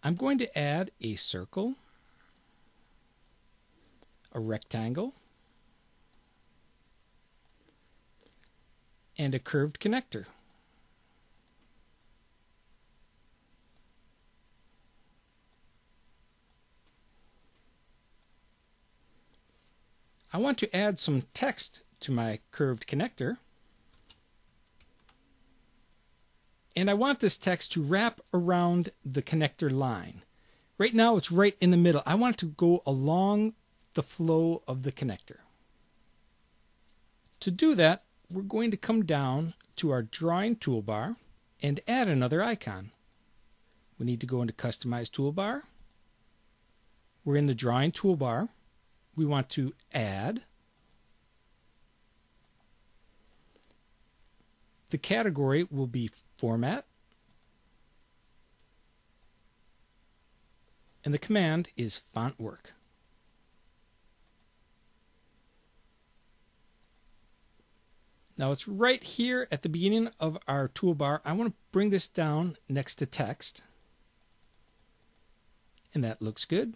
I'm going to add a circle, a rectangle, and a curved connector. I want to add some text to my curved connector, and I want this text to wrap around the connector line. Right now it's right in the middle. I want it to go along the flow of the connector. To do that, we're going to come down to our drawing toolbar and add another icon. We need to go into Customize Toolbar. We're in the drawing toolbar. We want to add. The category will be Format. And the command is Font Work. Now it's right here at the beginning of our toolbar. I want to bring this down next to text. And that looks good.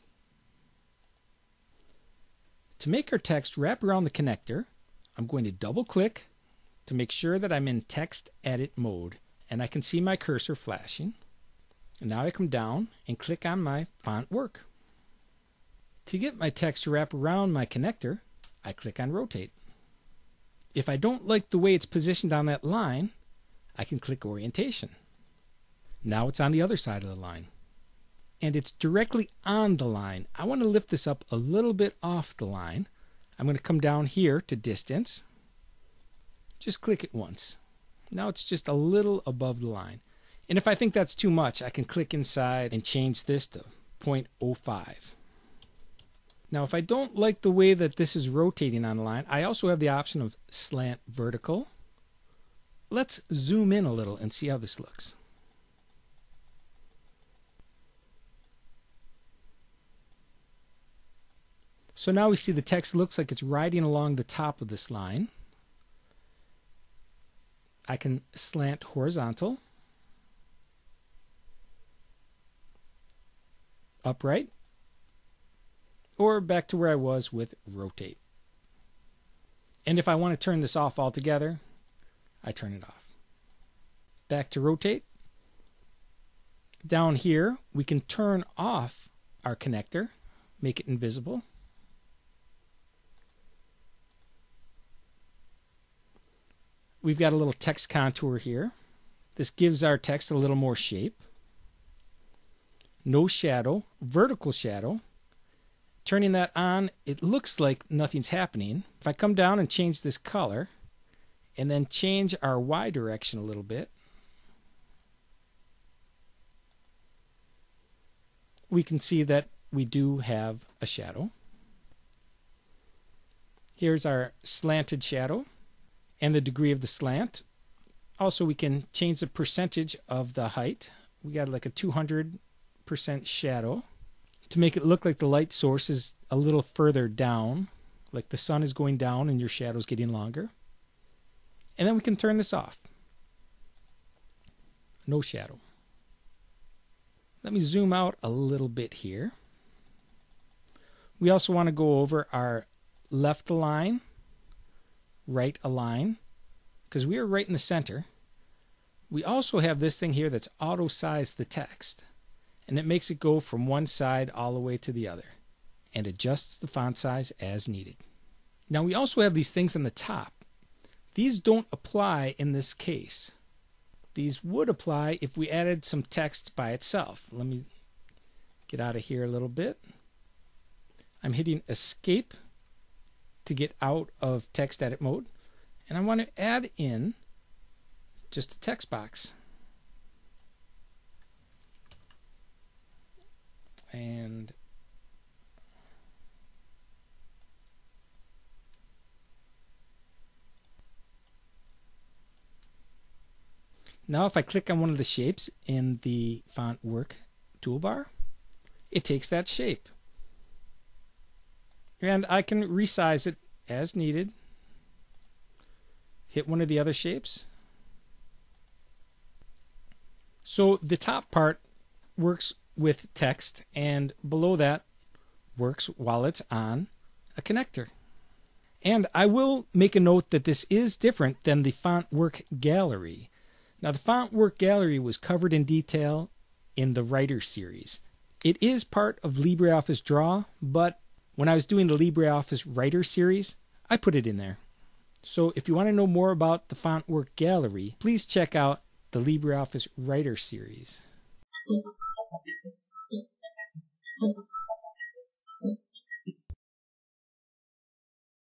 To make our text wrap around the connector, I'm going to double click to make sure that I'm in text edit mode, and I can see my cursor flashing. And now I come down and click on my Font Work. To get my text to wrap around my connector, I click on Rotate. If I don't like the way it's positioned on that line, I can click Orientation. Now it's on the other side of the line. And it's directly on the line. I want to lift this up a little bit off the line. I'm going to come down here to Distance. Just click it once. Now it's just a little above the line. And if I think that's too much, I can click inside and change this to 0.05. Now if I don't like the way that this is rotating on the line, I also have the option of Slant Vertical. Let's zoom in a little and see how this looks. So now we see the text looks like it's riding along the top of this line. I can slant horizontal, upright, or back to where I was with rotate. And if I want to turn this off altogether, I turn it off. Back to rotate. Down here, we can turn off our connector, make it invisible. We've got a little text contour here. This gives our text a little more shape. No shadow, vertical shadow. Turning that on, it looks like nothing's happening. If I come down and change this color, and then change our Y direction a little bit, we can see that we do have a shadow. Here's our slanted shadow and the degree of the slant. Also, we can change the percentage of the height. We got like a 200% shadow to make it look like the light source is a little further down, like the sun is going down and your shadow's getting longer. And then we can turn this off. No shadow. Let me zoom out a little bit here. We also want to go over our left align, right align, because we are right in the center. We also have this thing here that's auto size the text, and it makes it go from one side all the way to the other and adjusts the font size as needed. Now we also have these things on the top. These don't apply in this case. These would apply if we added some text by itself. Let me get out of here a little bit. I'm hitting Escape to get out of text edit mode, and I want to add in just a text box. And now if I click on one of the shapes in the Font Work toolbar, it takes that shape. And I can resize it as needed. Hit one of the other shapes. So the top part works with text, and below that works while it's on a connector. And I will make a note that this is different than the font work gallery. Now, the font work gallery was covered in detail in the Writer series. It is part of LibreOffice Draw, but when I was doing the LibreOffice Writer series, I put it in there. So if you want to know more about the font work gallery, please check out the LibreOffice Writer series.